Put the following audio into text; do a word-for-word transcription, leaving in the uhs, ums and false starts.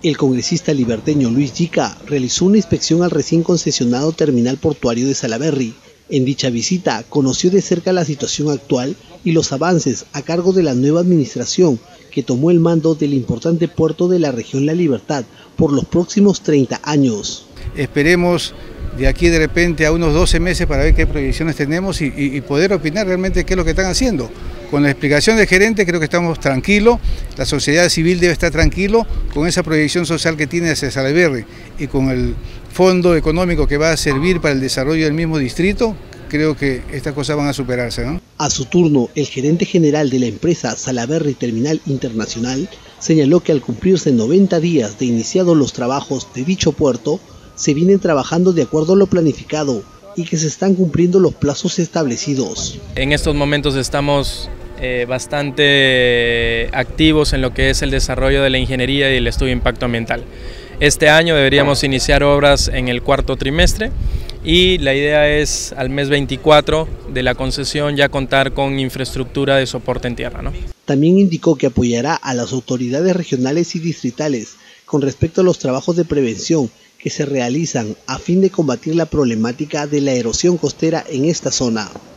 El congresista liberteño Luis Yica realizó una inspección al recién concesionado terminal portuario de Salaberry. En dicha visita conoció de cerca la situación actual y los avances a cargo de la nueva administración que tomó el mando del importante puerto de la región La Libertad por los próximos treinta años. Esperemos de aquí de repente a unos doce meses para ver qué proyecciones tenemos y, y, y poder opinar realmente qué es lo que están haciendo. Con la explicación del gerente creo que estamos tranquilos, la sociedad civil debe estar tranquilo con esa proyección social que tiene hacia Salaberry y con el fondo económico que va a servir para el desarrollo del mismo distrito. Creo que estas cosas van a superarse, ¿no? A su turno, el gerente general de la empresa Salaberry Terminal Internacional señaló que al cumplirse noventa días de iniciados los trabajos de dicho puerto, se vienen trabajando de acuerdo a lo planificado y que se están cumpliendo los plazos establecidos. En estos momentos estamos eh, bastante activos en lo que es el desarrollo de la ingeniería y el estudio de impacto ambiental. Este año deberíamos iniciar obras en el cuarto trimestre y la idea es al mes veinticuatro de la concesión ya contar con infraestructura de soporte en tierra, ¿no? También indicó que apoyará a las autoridades regionales y distritales con respecto a los trabajos de prevención que se realizan a fin de combatir la problemática de la erosión costera en esta zona.